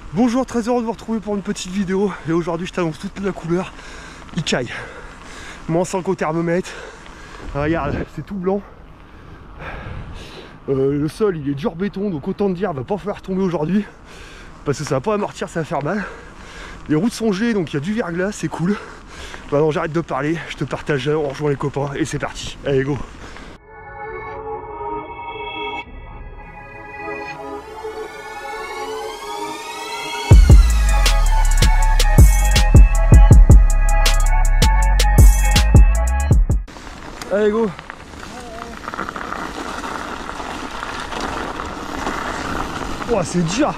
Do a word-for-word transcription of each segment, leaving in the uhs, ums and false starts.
Bonjour, très heureux de vous retrouver pour une petite vidéo. Et aujourd'hui je t'annonce toute la couleur Ikai. moins cinq au thermomètre. Regarde, c'est tout blanc. Euh, le sol il est dur béton, donc autant te dire, va pas falloir tomber aujourd'hui. Parce que ça va pas amortir, ça va faire mal. Les routes sont gelées, donc il y a du verglas, c'est cool. Maintenant j'arrête de parler, je te partage, on rejoint les copains et c'est parti. Allez go. Allez go. Oh c'est dur.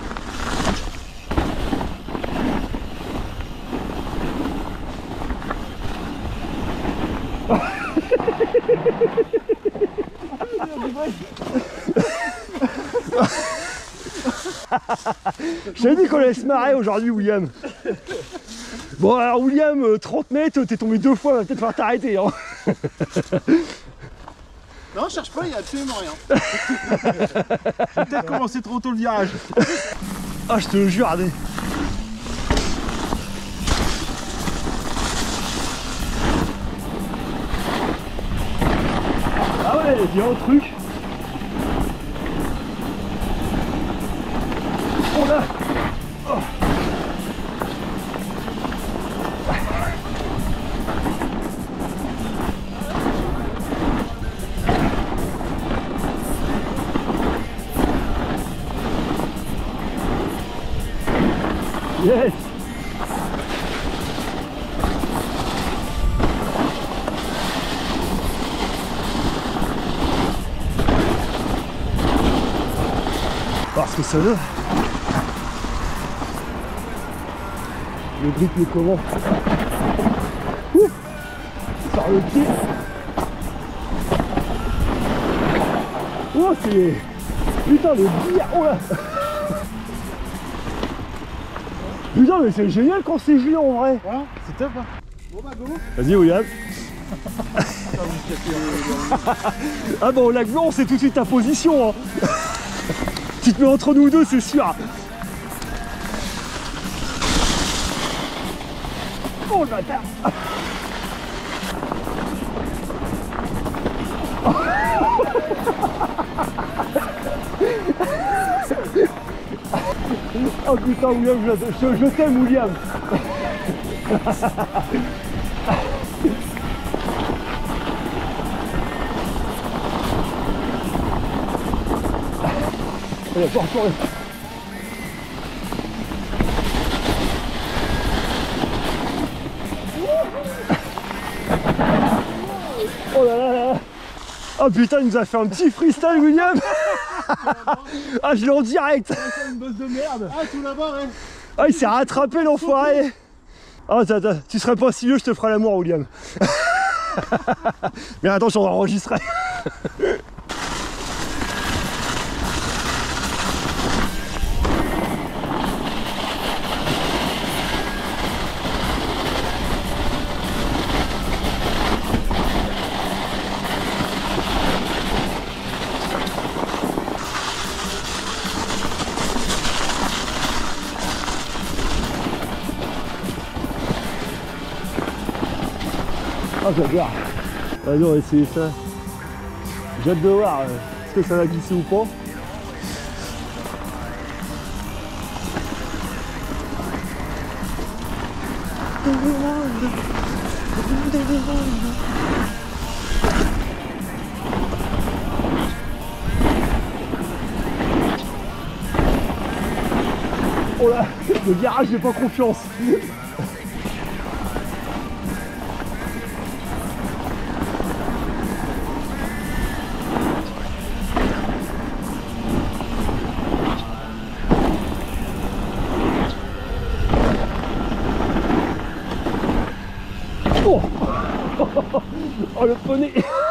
J'avais dit qu'on allait se marrer aujourd'hui, William. Bon alors William, euh, trente mètres, t'es tombé deux fois, va peut-être falloir t'arrêter hein. Non, cherche pas, il n'y a absolument rien. J'ai peut-être commencé trop tôt le virage. Ah je te le jure, allez. Ah ouais, il y a un truc. Oh là. Oh. Yes. Voir ce que ça donne. Le grip est comment? Ouh. Par le pied. Oh c'est... Putain le bière. Oh là. Putain mais c'est génial quand c'est gelé en vrai. Ouais, c'est top hein. Bon bah go. Vas-y William. Ah bon au lac blanc c'est tout de suite ta position hein. Tu te mets entre nous deux c'est sûr. Oh le bâtard. Oh putain William, je, je, je t'aime William. Allez, pas encore. Oh là là là. Oh putain, il nous a fait un petit freestyle William. Ah je l'ai en direct. C'est une bosse de merde. Ah tout là-bas ouais. Ah il s'est rattrapé l'enfoiré. Ah oh, tu serais pas si vieux, je te ferai l'amour William. Mais attends, j'en enregistrerai. Ah j'adore. Allez on va essayer ça. J'ai hâte de voir euh, est-ce que ça va glisser ou pas. Oh là, le garage j'ai pas confiance. Oh, oh le poney.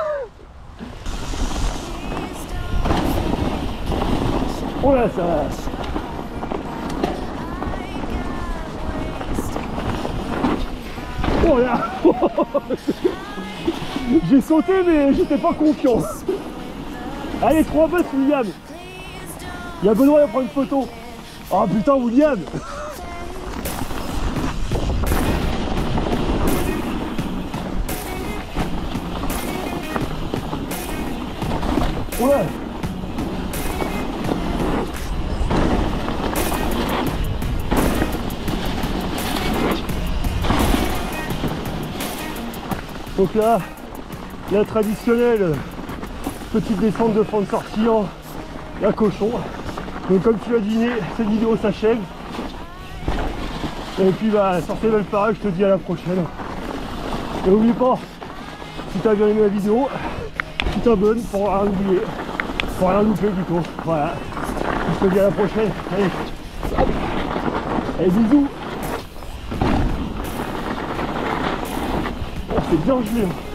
Oh là ça. Oh là. J'ai sauté mais j'étais pas confiant. Allez trois bosses William. Il y a Benoît à prendre une photo. Oh putain, William! Ouais! Donc là, la traditionnelle petite descente de fond de sortie en la cochon. Donc comme tu l'as deviné, cette vidéo s'achève. Et puis bah sur ces belles paroles, je te dis à la prochaine. Et n'oublie pas, si tu as bien aimé la vidéo, tu t'abonnes pour rien oublier. Pour rien louper plutôt. Voilà. Je te dis à la prochaine. Allez. Allez, bisous. Oh, c'est bien gelé.